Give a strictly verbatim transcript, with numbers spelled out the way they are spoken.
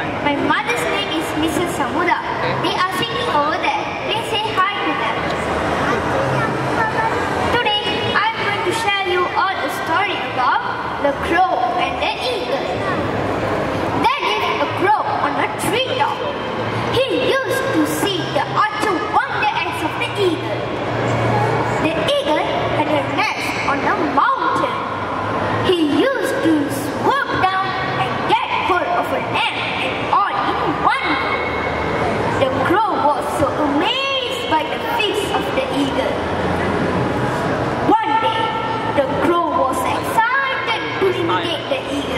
My mother's name is Missus Samuda. They are sitting over there. Please say hi to them. Today, I'm going to share you all a story about the crow and the eagle. There lived a crow on a treetop. He used to see the utter wonder eggs of the eagle. The eagle had a nest on a mountain. He used to swoop down and get hold of an egg and all in one go. The crow was so amazed by the feats of the eagle. One day, the crow was excited to imitate the eagle.